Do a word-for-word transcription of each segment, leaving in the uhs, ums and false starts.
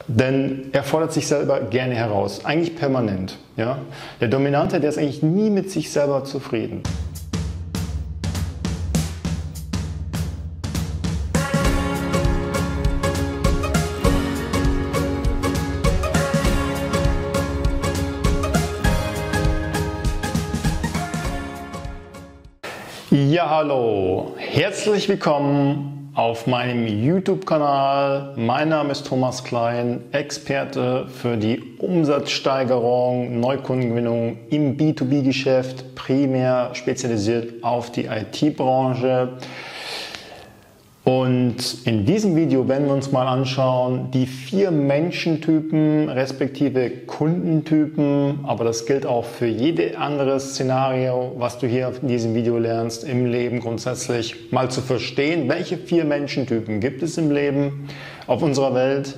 Denn er fordert sich selber gerne heraus, eigentlich permanent. Ja? Der Dominante, der ist eigentlich nie mit sich selber zufrieden. Ja, hallo, herzlich willkommen auf meinem YouTube-Kanal. Mein Name ist Thomas Klein, Experte für die Umsatzsteigerung, Neukundengewinnung im B zwei B-Geschäft, primär spezialisiert auf die I T-Branche. Und in diesem Video werden wir uns mal anschauen, die vier Menschentypen respektive Kundentypen, aber das gilt auch für jedes andere Szenario, was du hier in diesem Video lernst, im Leben grundsätzlich mal zu verstehen, welche vier Menschentypen gibt es im Leben auf unserer Welt.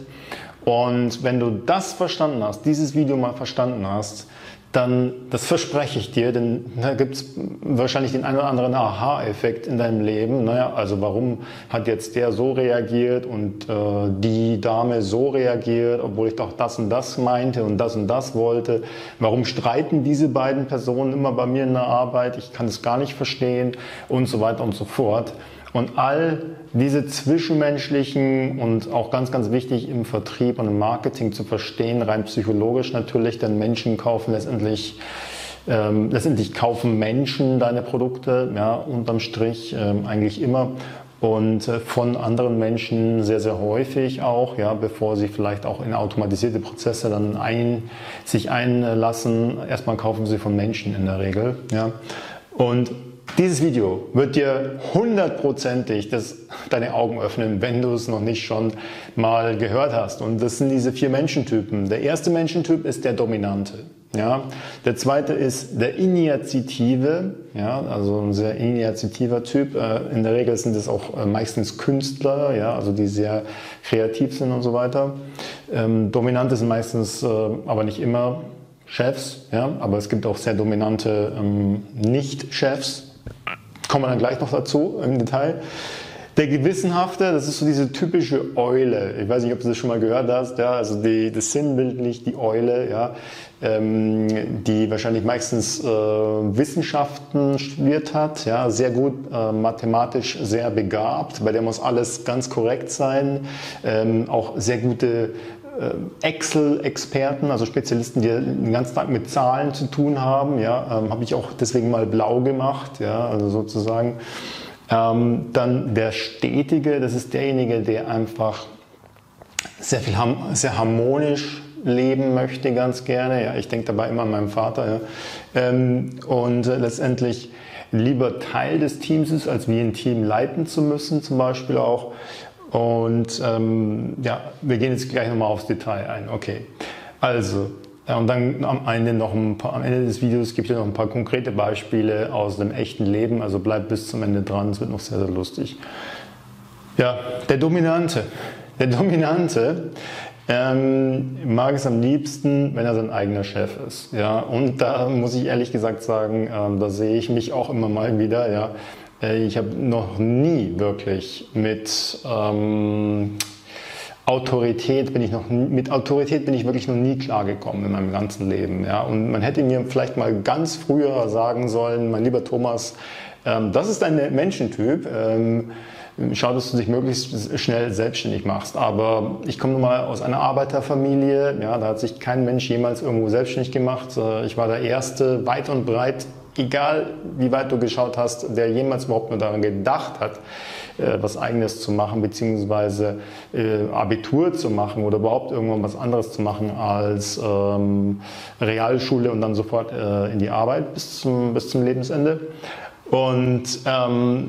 Und wenn du das verstanden hast, dieses Video mal verstanden hast, dann, das verspreche ich dir, denn da gibt es wahrscheinlich den einen oder anderen Aha-Effekt in deinem Leben. Naja, also warum hat jetzt der so reagiert und äh, die Dame so reagiert, obwohl ich doch das und das meinte und das und das wollte? Warum streiten diese beiden Personen immer bei mir in der Arbeit? Ich kann es gar nicht verstehen und so weiter und so fort. Und all diese zwischenmenschlichen und auch ganz, ganz wichtig im Vertrieb und im Marketing zu verstehen, rein psychologisch natürlich, denn Menschen kaufen letztendlich, ähm, letztendlich kaufen Menschen deine Produkte, ja, unterm Strich ähm, eigentlich immer und äh, von anderen Menschen sehr, sehr häufig auch, ja, bevor sie vielleicht auch in automatisierte Prozesse dann ein, sich einlassen. Erstmal kaufen sie von Menschen in der Regel, ja, und dieses Video wird dir hundertprozentig das, deine Augen öffnen, wenn du es noch nicht schon mal gehört hast. Und das sind diese vier Menschentypen. Der erste Menschentyp ist der Dominante. Ja? Der zweite ist der Initiative, ja? Also ein sehr initiativer Typ. In der Regel sind es auch meistens Künstler, ja? Also die sehr kreativ sind und so weiter. Ähm, Dominante sind meistens, äh, aber nicht immer, Chefs, ja? Aber es gibt auch sehr dominante ähm, Nicht-Chefs. Kommen wir dann gleich noch dazu im Detail. Der Gewissenhafte, das ist so diese typische Eule. Ich weiß nicht, ob du das schon mal gehört hast. Ja, also die, das sinnbildlich die Eule, ja, ähm, die wahrscheinlich meistens äh, Wissenschaften studiert hat, ja, sehr gut äh, mathematisch sehr begabt. Bei der muss alles ganz korrekt sein. Ähm, auch sehr gute Excel-Experten, also Spezialisten, die den ganzen Tag mit Zahlen zu tun haben, ja, ähm, habe ich auch deswegen mal blau gemacht, ja, also sozusagen. Ähm, dann der Stetige, das ist derjenige, der einfach sehr viel, sehr harmonisch leben möchte, ganz gerne, ja, ich denke dabei immer an meinen Vater, ja, ähm, und äh, letztendlich lieber Teil des Teams ist, als wie ein Team leiten zu müssen, zum Beispiel auch. Und ähm, ja, wir gehen jetzt gleich nochmal aufs Detail ein. Okay, also, ja, und dann am Ende, noch ein paar, am Ende des Videos gibt es noch ein paar konkrete Beispiele aus dem echten Leben. Also bleib bis zum Ende dran, es wird noch sehr, sehr lustig. Ja, der Dominante. Der Dominante ähm, mag es am liebsten, wenn er sein eigener Chef ist. Ja, und da muss ich ehrlich gesagt sagen, ähm, da sehe ich mich auch immer mal wieder, ja. Ich habe noch nie wirklich mit ähm, Autorität bin ich noch mit Autorität bin ich wirklich noch nie klargekommen in meinem ganzen Leben. Ja? Und man hätte mir vielleicht mal ganz früher sagen sollen, mein lieber Thomas, ähm, das ist dein Menschentyp. Ähm, Schau, dass du dich möglichst schnell selbstständig machst. Aber ich komme nun mal aus einer Arbeiterfamilie. Ja, da hat sich kein Mensch jemals irgendwo selbstständig gemacht. Ich war der Erste, weit und breit. Egal, wie weit du geschaut hast, der jemals überhaupt nur daran gedacht hat, was Eigenes zu machen, beziehungsweise Abitur zu machen oder überhaupt irgendwann was anderes zu machen als ähm, Realschule und dann sofort äh, in die Arbeit bis zum, bis zum Lebensende. Und ähm,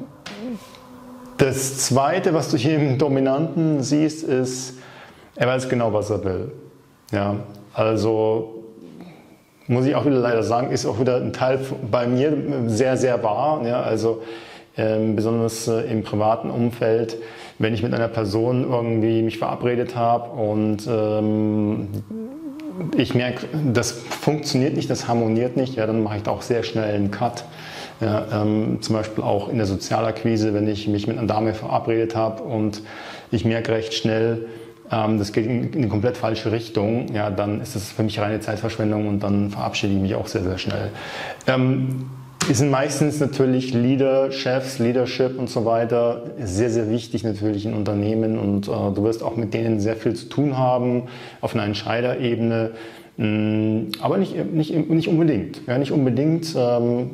das Zweite, was du hier im Dominanten siehst, ist, er weiß genau, was er will. Ja, also muss ich auch wieder leider sagen, ist auch wieder ein Teil bei mir sehr, sehr wahr. Ja, also ähm, besonders äh, im privaten Umfeld, wenn ich mit einer Person irgendwie mich verabredet habe und ähm, ich merke, das funktioniert nicht, das harmoniert nicht, ja, dann mache ich da auch sehr schnell einen Cut. Ja, ähm, zum Beispiel auch in der Sozialakquise, wenn ich mich mit einer Dame verabredet habe und ich merke recht schnell, ähm, das geht in, in eine komplett falsche Richtung, ja, dann ist das für mich reine Zeitverschwendung und dann verabschiede ich mich auch sehr, sehr schnell. Ähm, Es sind meistens natürlich Leader, Chefs, Leadership und so weiter sehr, sehr wichtig natürlich in Unternehmen und äh, du wirst auch mit denen sehr viel zu tun haben auf einer Entscheiderebene, mh, aber nicht, nicht, nicht unbedingt, ja, nicht unbedingt, ähm,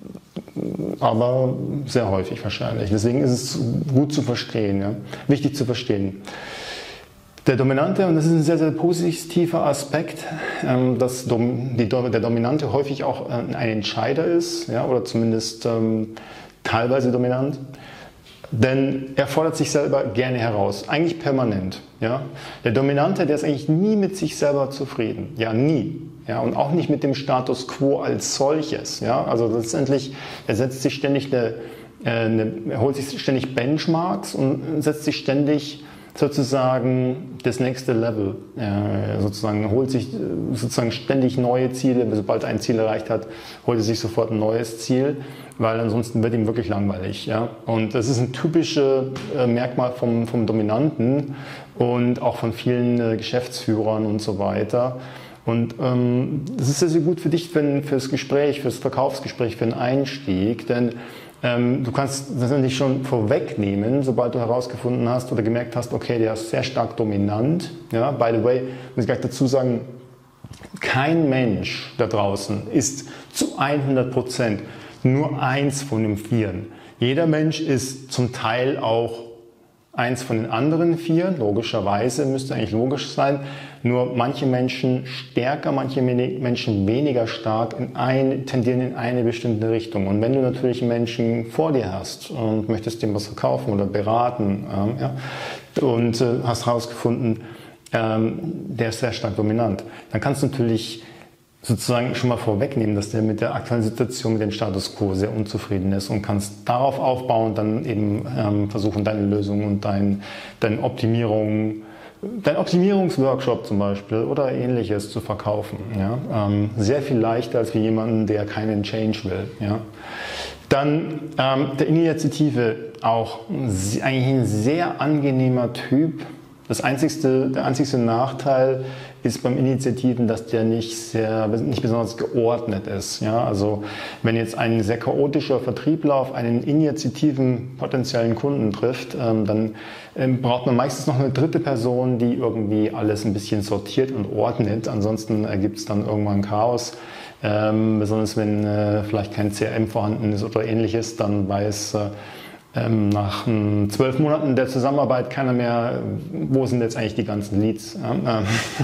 aber sehr häufig wahrscheinlich. Deswegen ist es gut zu verstehen, ja, wichtig zu verstehen. Der Dominante, und das ist ein sehr, sehr positiver Aspekt, dass die, der Dominante häufig auch ein Entscheider ist, ja, oder zumindest ähm, teilweise dominant, denn er fordert sich selber gerne heraus, eigentlich permanent. Ja. Der Dominante, der ist eigentlich nie mit sich selber zufrieden, ja, nie. Ja, und auch nicht mit dem Status quo als solches. Ja. Also letztendlich, er setzt sich ständig eine, eine, er holt sich ständig Benchmarks und setzt sich ständig sozusagen das nächste Level, äh, sozusagen holt sich sozusagen ständig neue Ziele, sobald er ein Ziel erreicht hat, holt er sich sofort ein neues Ziel, weil ansonsten wird ihm wirklich langweilig. Ja? Und das ist ein typisches äh, Merkmal vom, vom Dominanten und auch von vielen äh, Geschäftsführern und so weiter. Und ähm, das ist sehr, sehr gut für dich, für, für das Gespräch, für das Verkaufsgespräch, für den Einstieg, denn Ähm, du kannst das natürlich schon vorwegnehmen, sobald du herausgefunden hast oder gemerkt hast, okay, der ist sehr stark dominant. Ja, by the way, muss ich gleich dazu sagen, kein Mensch da draußen ist zu hundert Prozent nur eins von den Vieren. Jeder Mensch ist zum Teil auch eins von den anderen vier, logischerweise, müsste eigentlich logisch sein. Nur manche Menschen stärker, manche Menschen weniger stark in ein, tendieren in eine bestimmte Richtung. Und wenn du natürlich einen Menschen vor dir hast und möchtest dem was verkaufen oder beraten, ähm, ja, und äh, hast herausgefunden, ähm, der ist sehr stark dominant, dann kannst du natürlich sozusagen schon mal vorwegnehmen, dass der mit der aktuellen Situation, mit dem Status quo sehr unzufrieden ist und kannst darauf aufbauen, dann eben ähm, versuchen, deine Lösung und dein, deine Optimierung, dein Optimierungsworkshop zum Beispiel oder ähnliches zu verkaufen. Ja? Ähm, sehr viel leichter als für jemanden, der keinen Change will. Ja? Dann ähm, der Initiative, auch eigentlich ein sehr angenehmer Typ. Das einzigste, der einzigste Nachteil ist beim Initiativen, dass der nicht sehr, nicht besonders geordnet ist. Ja, also wenn jetzt ein sehr chaotischer Vertriebler auf einen initiativen potenziellen Kunden trifft, ähm, dann ähm, braucht man meistens noch eine dritte Person, die irgendwie alles ein bisschen sortiert und ordnet. Ansonsten ergibt es dann irgendwann Chaos. Ähm, besonders wenn äh, vielleicht kein C R M vorhanden ist oder ähnliches, dann weiß äh, Ähm, nach ähm, zwölf Monaten der Zusammenarbeit keiner mehr, wo sind jetzt eigentlich die ganzen Leads? Ähm,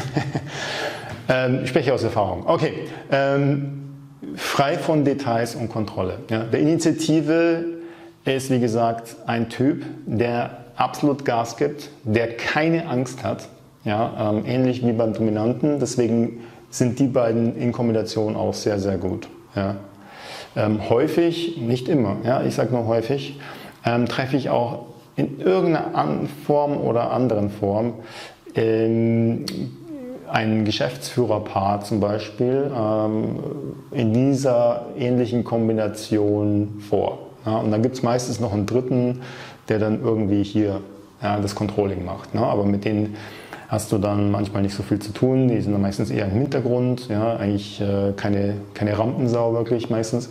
ähm, ich spreche aus Erfahrung. Okay, ähm, frei von Details und Kontrolle. Ja. Der Initiative ist, wie gesagt, ein Typ, der absolut Gas gibt, der keine Angst hat, ja, ähm, ähnlich wie beim Dominanten. Deswegen sind die beiden in Kombination auch sehr, sehr gut. Ja. Ähm, häufig, nicht immer, ja, ich sage nur häufig, Ähm, treffe ich auch in irgendeiner Form oder anderen Form ähm, einen Geschäftsführerpaar zum Beispiel ähm, in dieser ähnlichen Kombination vor. Ja, und dann gibt es meistens noch einen dritten, der dann irgendwie hier ja, das Controlling macht. Ne? Aber mit denen hast du dann manchmal nicht so viel zu tun. Die sind dann meistens eher im Hintergrund, ja? Eigentlich äh, keine, keine Rampensau wirklich meistens.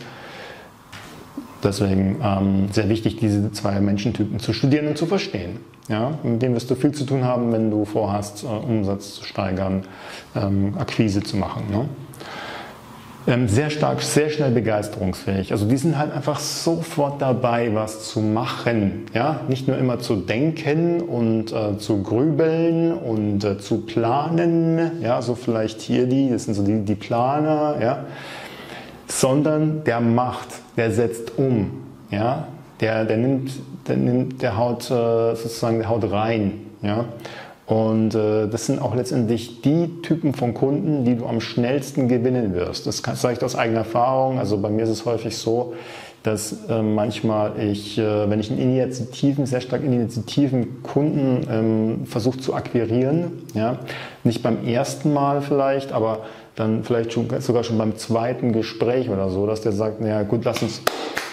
Deswegen ähm, sehr wichtig, diese zwei Menschentypen zu studieren und zu verstehen. Ja? Mit denen wirst du viel zu tun haben, wenn du vorhast, äh, Umsatz zu steigern, ähm, Akquise zu machen. Ne? Ähm, sehr stark, sehr schnell begeisterungsfähig. Also die sind halt einfach sofort dabei, was zu machen. Ja? Nicht nur immer zu denken und äh, zu grübeln und äh, zu planen. Ja? So vielleicht hier die, das sind so die, die Planer. Ja? Sondern der macht, der setzt um, ja, der, der nimmt, der nimmt, der haut äh, sozusagen, der haut rein, ja, und äh, das sind auch letztendlich die Typen von Kunden, die du am schnellsten gewinnen wirst. Das sage ich aus eigener Erfahrung. Also bei mir ist es häufig so, dass äh, manchmal ich, äh, wenn ich einen initiativen, sehr stark initiativen Kunden ähm, versuche zu akquirieren, ja, nicht beim ersten Mal vielleicht, aber dann vielleicht schon, sogar schon beim zweiten Gespräch oder so, dass der sagt, naja gut, lass uns,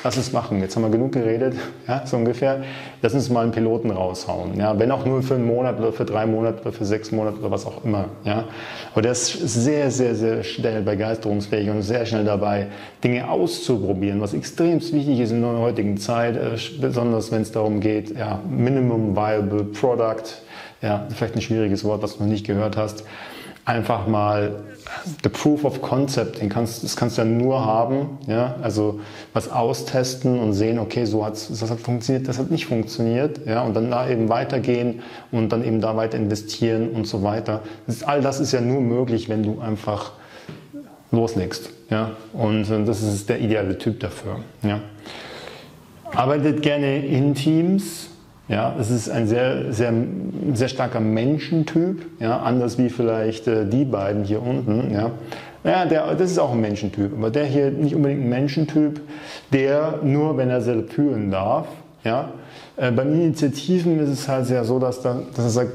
lass uns machen, jetzt haben wir genug geredet, ja, so ungefähr, lass uns mal einen Piloten raushauen, ja, wenn auch nur für einen Monat oder für drei Monate oder für sechs Monate oder was auch immer, ja, aber der ist sehr, sehr, sehr schnell begeisterungsfähig und sehr schnell dabei, Dinge auszuprobieren, was extrem wichtig ist in der heutigen Zeit, besonders wenn es darum geht, ja, Minimum Viable Product, ja, vielleicht ein schwieriges Wort, was du noch nicht gehört hast, einfach mal the proof of concept, den kannst, das kannst du ja nur haben, ja, also was austesten und sehen, okay, so hat's, das hat funktioniert, das hat nicht funktioniert, ja, und dann da eben weitergehen und dann eben da weiter investieren und so weiter. Das ist, all das ist ja nur möglich, wenn du einfach loslegst, ja, und, und das ist der ideale Typ dafür, ja. Arbeitet gerne in Teams. Ja, es ist ein sehr, sehr, sehr starker Menschentyp, ja, anders wie vielleicht äh, die beiden hier unten. Ja. Ja, der, das ist auch ein Menschentyp, aber der hier nicht unbedingt ein Menschentyp, der nur, wenn er selbst führen darf. Ja. Äh, beim Initiativen ist es halt sehr so, dass, da, dass er sagt,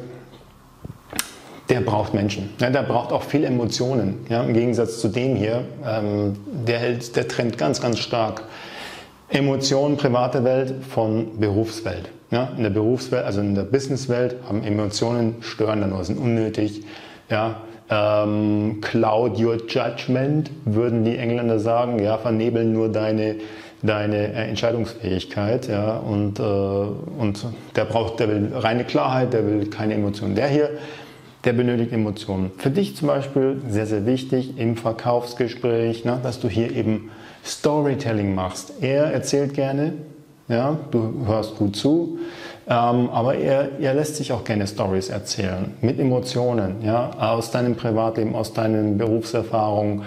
der braucht Menschen, ja, der braucht auch viel Emotionen. Ja, im Gegensatz zu dem hier, ähm, der, hält, der trennt ganz, ganz stark Emotionen, private Welt von Berufswelt. Ja, in der Berufswelt, also in der Businesswelt, haben Emotionen stören dann nur, sind unnötig. Ja, ähm, cloud your judgment, würden die Engländer sagen. Ja, vernebeln nur deine, deine Entscheidungsfähigkeit. Ja, und, äh, und der braucht, der will reine Klarheit, der will keine Emotionen. Der hier, der benötigt Emotionen. Für dich zum Beispiel sehr, sehr wichtig im Verkaufsgespräch, ne, dass du hier eben Storytelling machst. Er erzählt gerne, ja, du hörst gut zu, ähm, aber er, er lässt sich auch gerne Stories erzählen, mit Emotionen, ja, aus deinem Privatleben, aus deinen Berufserfahrungen,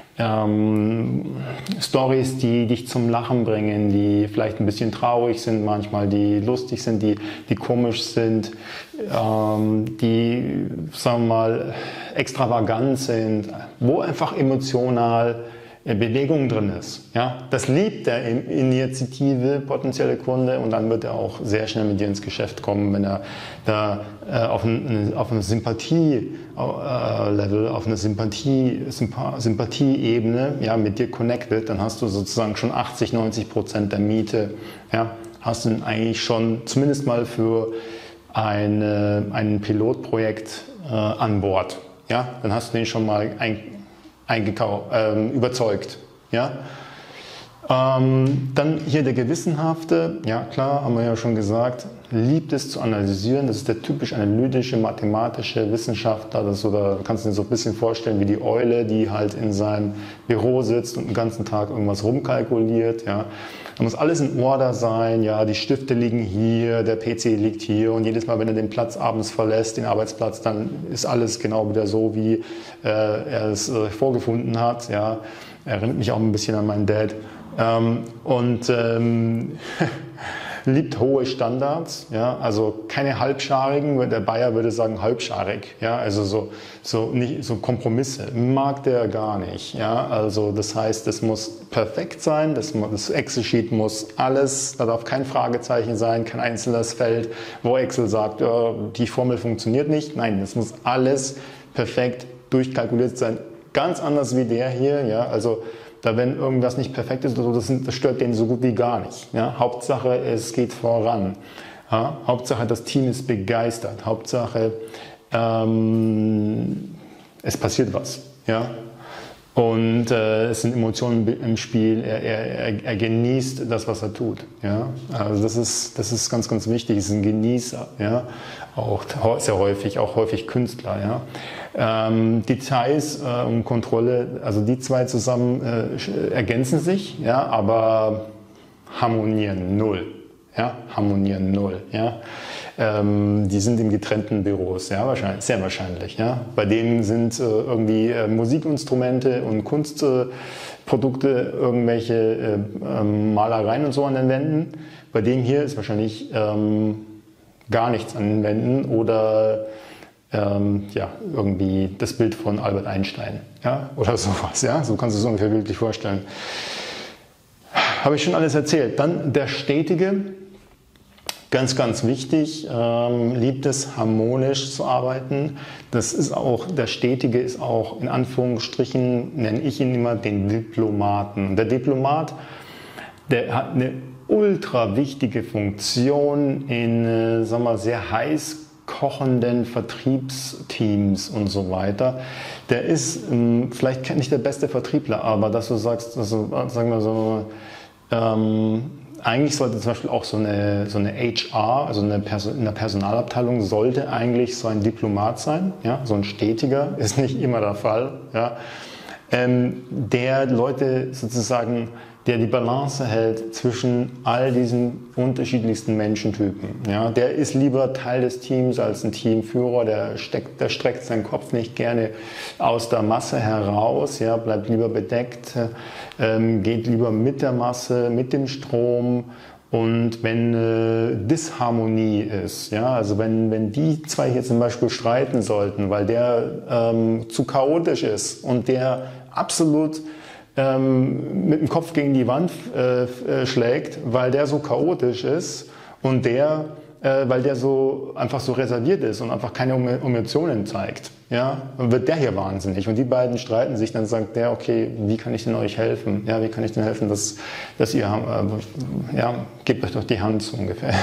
ähm, Stories, die dich zum Lachen bringen, die vielleicht ein bisschen traurig sind manchmal, die lustig sind, die, die komisch sind, ähm, die, sagen wir mal, extravagant sind, wo einfach emotional Bewegung drin ist. Ja, das liebt der initiative potenzielle Kunde und dann wird er auch sehr schnell mit dir ins Geschäft kommen, wenn er da äh, auf eine, auf eine Sympathie-Level, auf eine Sympathie, Sympathie-Ebene, ja, mit dir connected, dann hast du sozusagen schon achtzig, neunzig Prozent der Miete, ja, hast du eigentlich schon zumindest mal für eine, ein Pilotprojekt äh, an Bord. Ja, dann hast du den schon mal ein eingekauft, ähm, überzeugt. Ja? Ähm, dann hier der Gewissenhafte, ja klar, haben wir ja schon gesagt, liebt es zu analysieren, das ist der typisch analytische, mathematische Wissenschaftler, das, oder kannst du dir so ein bisschen vorstellen wie die Eule, die halt in seinem Büro sitzt und den ganzen Tag irgendwas rumkalkuliert. Ja? Da muss alles in Order sein, ja, die Stifte liegen hier, der P C liegt hier und jedes Mal, wenn er den Platz abends verlässt, den Arbeitsplatz, dann ist alles genau wieder so, wie äh, er es äh, vorgefunden hat. Ja. Erinnert mich auch ein bisschen an meinen Dad. Ähm, und ähm, liebt hohe Standards, ja, also keine halbscharigen, der Bayer würde sagen halbscharig, ja, also so, so, nicht, so Kompromisse, mag der gar nicht, ja, also das heißt, es muss perfekt sein, das, das Excel-Sheet muss alles, da darf kein Fragezeichen sein, kein einzelnes Feld, wo Excel sagt, ja, die Formel funktioniert nicht, nein, das muss alles perfekt durchkalkuliert sein, ganz anders wie der hier, ja, also da wenn irgendwas nicht perfekt ist, oder so, das, das stört den so gut wie gar nicht. Ja? Hauptsache, es geht voran. Ja? Hauptsache, das Team ist begeistert. Hauptsache, ähm, es passiert was. Ja? Und äh, es sind Emotionen im Spiel. Er, er, er genießt das, was er tut. Ja? Also das ist, das ist ganz, ganz wichtig. Es ist ein Genießer. Ja? Auch sehr häufig, auch häufig Künstler. Ja? Ähm, Details äh, und Kontrolle, also die zwei zusammen äh, ergänzen sich, ja, aber harmonieren null. Ja, harmonieren null. Ja. Ähm, die sind in getrennten Büros, ja, wahrscheinlich, sehr wahrscheinlich. Ja. Bei denen sind äh, irgendwie äh, Musikinstrumente und Kunstprodukte, äh, irgendwelche äh, Malereien und so an den Wänden. Bei dem hier ist wahrscheinlich ähm, gar nichts an den Wänden oder Ähm, ja, irgendwie das Bild von Albert Einstein, ja, oder sowas, ja, so kannst du es ungefähr wirklich vorstellen. Habe ich schon alles erzählt. Dann der Stetige, ganz, ganz wichtig, ähm, liebt es harmonisch zu arbeiten. Das ist auch, der Stetige ist auch in Anführungsstrichen, nenne ich ihn immer den Diplomaten. Der Diplomat, der hat eine ultra wichtige Funktion in, äh, sagen wir, sehr heiß kochenden Vertriebsteams und so weiter. Der ist ähm, vielleicht nicht der beste Vertriebler, aber dass du sagst, also, sagen wir so, ähm, eigentlich sollte zum Beispiel auch so eine, so eine H R, also eine Perso- in der Personalabteilung, sollte eigentlich so ein Diplomat sein, ja, so ein Stetiger, ist nicht immer der Fall, ja, ähm, der Leute sozusagen, der die Balance hält zwischen all diesen unterschiedlichsten Menschentypen. Ja, der ist lieber Teil des Teams als ein Teamführer, der, steckt, der streckt seinen Kopf nicht gerne aus der Masse heraus, ja, bleibt lieber bedeckt, ähm, geht lieber mit der Masse, mit dem Strom. Und wenn äh, Disharmonie ist, ja, also wenn, wenn die zwei hier zum Beispiel streiten sollten, weil der ähm, zu chaotisch ist und der absolut Ähm, mit dem Kopf gegen die Wand äh, äh, schlägt, weil der so chaotisch ist und der, äh, weil der so einfach so reserviert ist und einfach keine Emotionen zeigt, ja, dann wird der hier wahnsinnig und die beiden streiten sich, dann sagt der, okay, wie kann ich denn euch helfen? Ja, wie kann ich denn helfen, dass, dass ihr, äh, ja, gebt euch doch die Hand so ungefähr.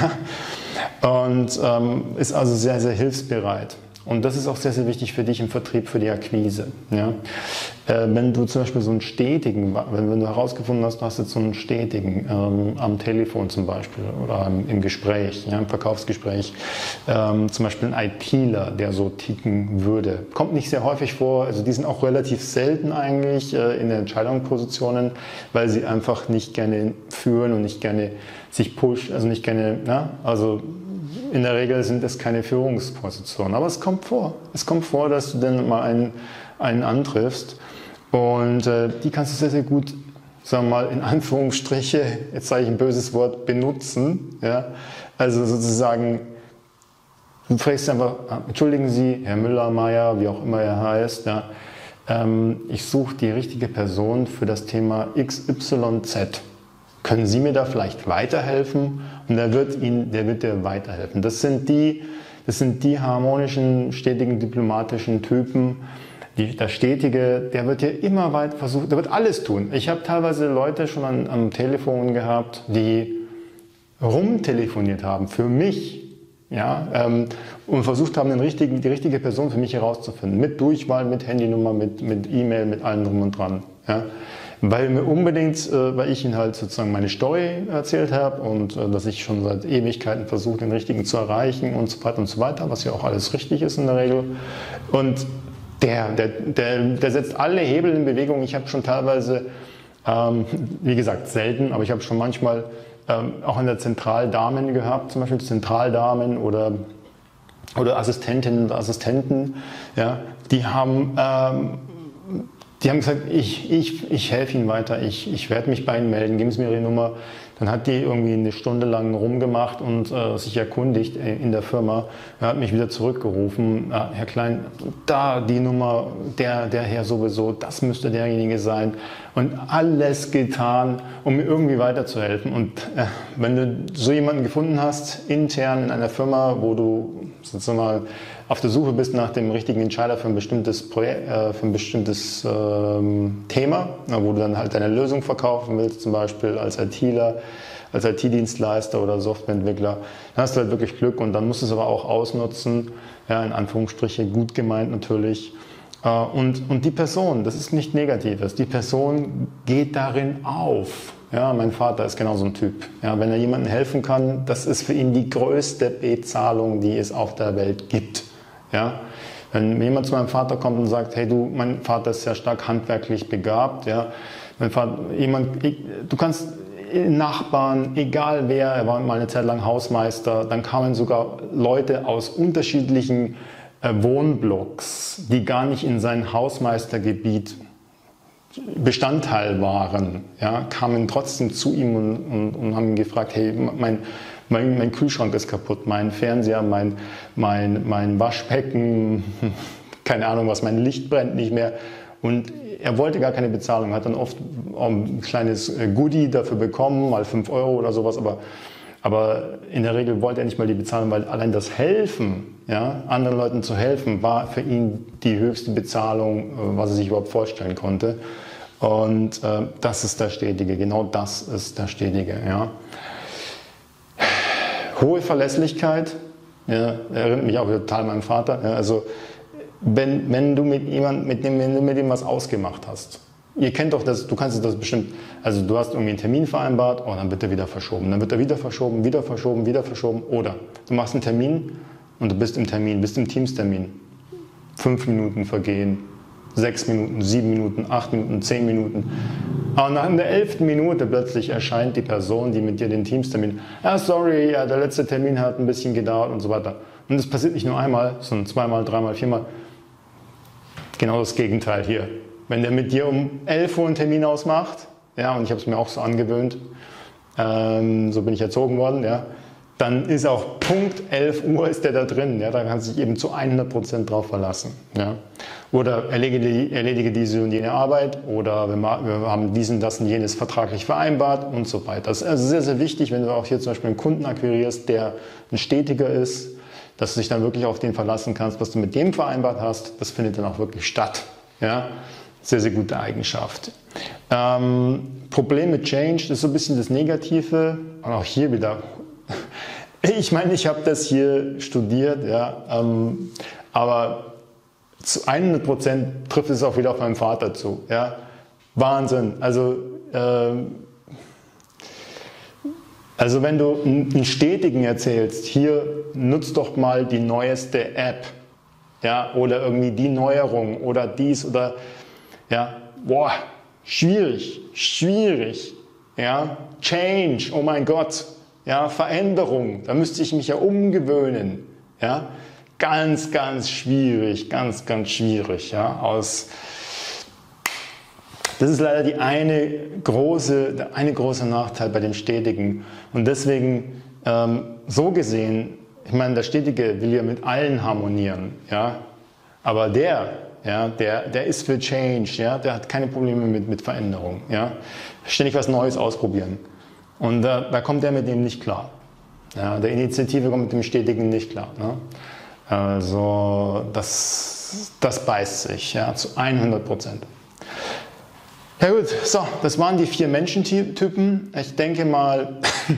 Und ähm, ist also sehr, sehr hilfsbereit. Und das ist auch sehr, sehr wichtig für dich im Vertrieb, für die Akquise. Ja? Äh, wenn du zum Beispiel so einen stetigen, wenn, wenn du herausgefunden hast, du hast jetzt so einen stetigen ähm, am Telefon zum Beispiel oder im, im Gespräch, ja, im Verkaufsgespräch, ähm, zum Beispiel ein ITler, der so ticken würde. Kommt nicht sehr häufig vor, also die sind auch relativ selten eigentlich äh, in den Entscheidungspositionen, weil sie einfach nicht gerne führen und nicht gerne sich pushen, also nicht gerne, ja, also in der Regel sind es keine Führungspositionen, aber es kommt vor. Es kommt vor, dass du dann mal einen, einen antriffst und äh, die kannst du sehr, sehr gut, sagen wir mal, in Anführungsstriche, jetzt sage ich ein böses Wort, benutzen. Ja? Also sozusagen, du fragst einfach, entschuldigen Sie, Herr Müller, Meier, wie auch immer er heißt, ja? ähm, ich suche die richtige Person für das Thema X Y Z. Können Sie mir da vielleicht weiterhelfen? Und der wird Ihnen, der wird dir weiterhelfen. Das sind die, das sind die harmonischen, stetigen, diplomatischen Typen. Die, der Stetige, der wird dir immer weit versuchen, der wird alles tun. Ich habe teilweise Leute schon an, am Telefon gehabt, die rumtelefoniert haben für mich, ja, ähm, und versucht haben, den richtigen, die richtige Person für mich herauszufinden. Mit Durchwahl, mit Handynummer, mit, mit E-Mail, mit allem drum und dran. Ja. Weil mir unbedingt, äh, weil ich ihnen halt sozusagen meine Story erzählt habe und äh, dass ich schon seit Ewigkeiten versuche, den Richtigen zu erreichen und so weiter und so weiter, was ja auch alles richtig ist in der Regel. Und der, der, der, der setzt alle Hebel in Bewegung. Ich habe schon teilweise, ähm, wie gesagt, selten, aber ich habe schon manchmal ähm, auch in der Zentraldamen gehabt, zum Beispiel Zentraldamen oder, oder Assistentinnen und Assistenten, ja, die haben... Ähm, Die haben gesagt, ich, ich, ich helfe Ihnen weiter, ich, ich werde mich bei Ihnen melden, geben Sie mir Ihre Nummer. Dann hat die irgendwie eine Stunde lang rumgemacht und äh, sich erkundigt in der Firma. Er hat mich wieder zurückgerufen. Äh, Herr Klein, da die Nummer, der, der Herr sowieso, das müsste derjenige sein. Und alles getan, um mir irgendwie weiterzuhelfen. Und äh, wenn du so jemanden gefunden hast, intern in einer Firma, wo du sozusagen mal auf der Suche bist nach dem richtigen Entscheider für ein bestimmtes Projekt, äh, für ein bestimmtes ähm, Thema, na, wo du dann halt deine Lösung verkaufen willst, zum Beispiel als ITler, als I T-Dienstleister oder Softwareentwickler, dann hast du halt wirklich Glück und dann musst du es aber auch ausnutzen, ja, in Anführungsstriche gut gemeint natürlich. Äh, und, und die Person, das ist nicht Negatives, die Person geht darin auf. Ja, mein Vater ist genau so ein Typ. Ja, wenn er jemandem helfen kann, das ist für ihn die größte Bezahlung, die es auf der Welt gibt. Ja, wenn jemand zu meinem Vater kommt und sagt, hey du, mein Vater ist sehr stark handwerklich begabt, ja, mein Vater, jemand, du kannst Nachbarn, egal wer, er war mal eine Zeit lang Hausmeister, dann kamen sogar Leute aus unterschiedlichen äh, Wohnblocks, die gar nicht in sein Hausmeistergebiet Bestandteil waren, ja, kamen trotzdem zu ihm und, und, und haben ihn gefragt, hey, mein Mein, mein Kühlschrank ist kaputt, mein Fernseher, mein, mein, mein Waschbecken, keine Ahnung was, mein Licht brennt nicht mehr. Und er wollte gar keine Bezahlung, hat dann oft ein kleines Goodie dafür bekommen, mal fünf Euro oder sowas, aber, aber in der Regel wollte er nicht mal die Bezahlung, weil allein das Helfen, ja, anderen Leuten zu helfen, war für ihn die höchste Bezahlung, was er sich überhaupt vorstellen konnte. Und äh, das ist der Stetige, genau das ist der Stetige. Ja. Hohe Verlässlichkeit, ja, erinnert mich auch total an meinen Vater. Ja, also wenn, wenn du mit jemand, mit dem, wenn du mit dem was ausgemacht hast, ihr kennt doch das, du kannst das bestimmt, also du hast irgendwie einen Termin vereinbart, oh, dann wird er wieder verschoben, dann wird er wieder verschoben, wieder verschoben, wieder verschoben, oder du machst einen Termin und du bist im Termin, bist im Teamstermin, fünf Minuten vergehen, sechs Minuten, sieben Minuten, acht Minuten, zehn Minuten. Aber nach der elften Minute plötzlich erscheint die Person, die mit dir den Teamstermin, ah, sorry, ja, der letzte Termin hat ein bisschen gedauert und so weiter. Und das passiert nicht nur einmal, sondern zweimal, dreimal, viermal. Genau das Gegenteil hier. Wenn der mit dir um elf Uhr einen Termin ausmacht, ja, und ich habe es mir auch so angewöhnt, ähm, so bin ich erzogen worden, ja, dann ist auch Punkt elf Uhr ist der da drin, ja, da kann sich eben zu hundert Prozent drauf verlassen. Ja. Oder erledige, erledige diese und jene Arbeit, oder wir, wir haben diesen, das und jenes vertraglich vereinbart und so weiter. Das ist also sehr, sehr wichtig, wenn du auch hier zum Beispiel einen Kunden akquirierst, der ein Stetiger ist, dass du dich dann wirklich auf den verlassen kannst, was du mit dem vereinbart hast, das findet dann auch wirklich statt. Ja. Sehr, sehr gute Eigenschaft. Ähm, Problem mit Change, das ist so ein bisschen das Negative, und auch hier wieder. Ich meine, ich habe das hier studiert, ja, ähm, aber zu hundert Prozent trifft es auch wieder auf meinen Vater zu. Ja. Wahnsinn. Also, ähm, also wenn du einen Stetigen erzählst, hier nutzt doch mal die neueste App, ja, oder irgendwie die Neuerung oder dies oder ja, boah, schwierig, schwierig, ja, Change, oh mein Gott, ja, Veränderung, da müsste ich mich ja umgewöhnen, ja, ganz, ganz schwierig, ganz, ganz schwierig, ja, aus, das ist leider die eine große, der eine große Nachteil bei dem Stetigen und deswegen, ähm, so gesehen, ich meine, der Stetige will ja mit allen harmonieren, ja, aber der, ja, der, der ist für Change, ja, der hat keine Probleme mit, mit Veränderung, ja, ständig was Neues ausprobieren. Und da, da kommt er mit dem nicht klar. Ja, der Initiative kommt mit dem Stetigen nicht klar. Ne? Also das, das beißt sich, ja, zu hundert Prozent. Ja gut, so, das waren die vier Menschentypen. Ich denke mal,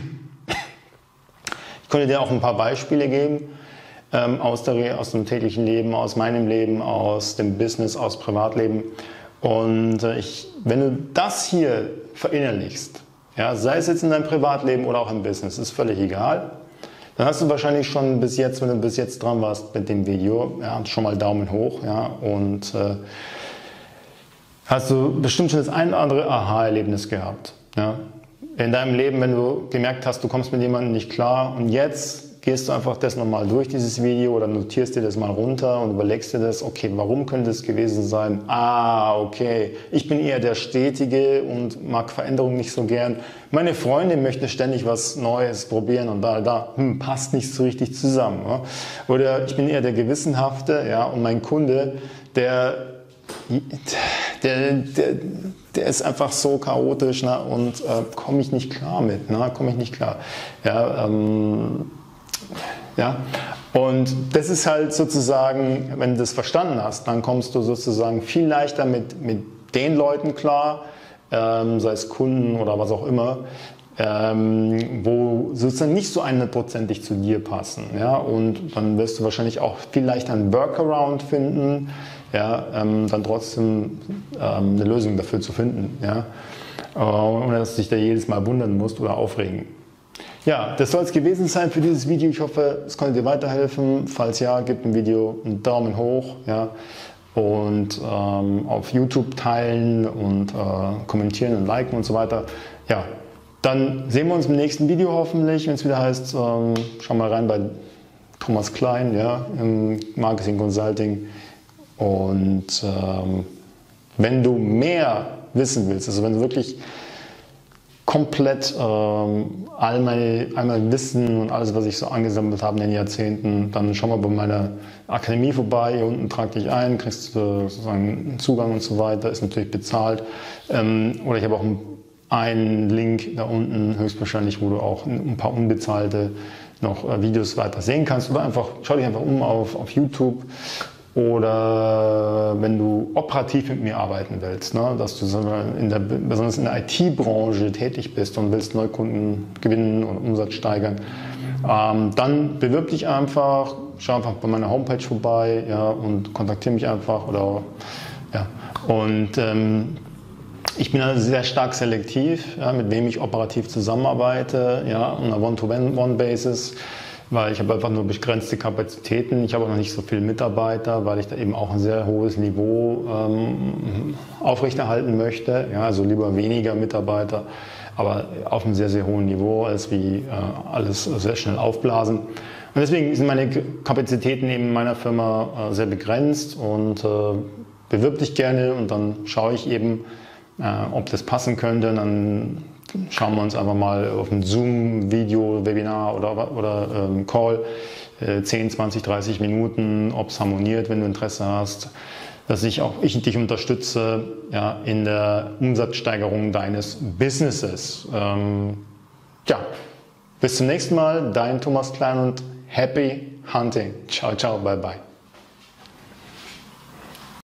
ich konnte dir auch ein paar Beispiele geben. Ähm, aus, der, aus dem täglichen Leben, aus meinem Leben, aus dem Business, aus Privatleben. Und äh, ich, wenn du das hier verinnerlichst, ja, sei es jetzt in deinem Privatleben oder auch im Business, ist völlig egal, dann hast du wahrscheinlich schon bis jetzt, wenn du bis jetzt dran warst mit dem Video, ja, schon mal Daumen hoch, ja, und äh, hast du bestimmt schon das ein oder andere Aha-Erlebnis gehabt. Ja. In deinem Leben, wenn du gemerkt hast, du kommst mit jemandem nicht klar und jetzt gehst du einfach das nochmal durch, dieses Video, oder notierst dir das mal runter und überlegst dir das, okay, warum könnte es gewesen sein? Ah, okay, ich bin eher der Stetige und mag Veränderung nicht so gern. Meine Freundin möchte ständig was Neues probieren und da, da, hm, passt nicht so richtig zusammen. Ja? Oder ich bin eher der Gewissenhafte, ja, und mein Kunde, der, der, der, der ist einfach so chaotisch, na, und äh, komme ich nicht klar mit, na, komme ich nicht klar. Ja, ähm, Ja, und das ist halt sozusagen, wenn du das verstanden hast, dann kommst du sozusagen viel leichter mit, mit den Leuten klar, ähm, sei es Kunden oder was auch immer, ähm, wo sozusagen nicht so hundertprozentig zu dir passen. Ja, und dann wirst du wahrscheinlich auch viel leichter einen Workaround finden, ja, ähm, dann trotzdem ähm, eine Lösung dafür zu finden, ja, ohne dass du dich da jedes Mal wundern musst oder aufregen. Ja, das soll es gewesen sein für dieses Video. Ich hoffe, es konnte dir weiterhelfen. Falls ja, gib dem Video einen Daumen hoch, ja, und ähm, auf YouTube teilen und äh, kommentieren und liken und so weiter. Ja, dann sehen wir uns im nächsten Video hoffentlich, wenn es wieder heißt, ähm, schau mal rein bei Thomas Klein, ja, im Marketing Consulting. Und ähm, wenn du mehr wissen willst, also wenn du wirklich komplett ähm, all, meine, all mein Wissen und alles, was ich so angesammelt habe in den Jahrzehnten, dann schau mal bei meiner Akademie vorbei. Hier unten trag dich ein, kriegst du sozusagen einen Zugang und so weiter, ist natürlich bezahlt. Ähm, oder ich habe auch einen Link da unten, höchstwahrscheinlich, wo du auch ein paar unbezahlte noch äh, Videos weiter sehen kannst. Oder einfach, schau dich einfach um auf, auf YouTube Oder wenn du operativ mit mir arbeiten willst, ne, dass du in der, besonders in der I T-Branche tätig bist und willst Neukunden gewinnen und Umsatz steigern, ähm, dann bewirb dich einfach, schau einfach bei meiner Homepage vorbei, ja, und kontaktiere mich einfach. Oder, ja. Und ähm, ich bin also sehr stark selektiv, ja, mit wem ich operativ zusammenarbeite, ja, on einer One-to-One-Basis. Weil ich habe einfach nur begrenzte Kapazitäten. Ich habe auch noch nicht so viele Mitarbeiter, weil ich da eben auch ein sehr hohes Niveau ähm, aufrechterhalten möchte. Ja, also lieber weniger Mitarbeiter, aber auf einem sehr, sehr hohen Niveau, als wie äh, alles sehr schnell aufblasen. Und deswegen sind meine Kapazitäten in meiner Firma äh, sehr begrenzt und äh, bewirb dich gerne und dann schaue ich eben, äh, ob das passen könnte. Dann schauen wir uns einfach mal auf ein Zoom-Video, Webinar oder, oder ähm, Call, äh, zehn, zwanzig, dreißig Minuten, ob es harmoniert, wenn du Interesse hast, dass ich auch ich dich unterstütze, ja, in der Umsatzsteigerung deines Businesses. Ähm, ja, bis zum nächsten Mal, dein Thomas Klein und Happy Hunting. Ciao, ciao, bye, bye.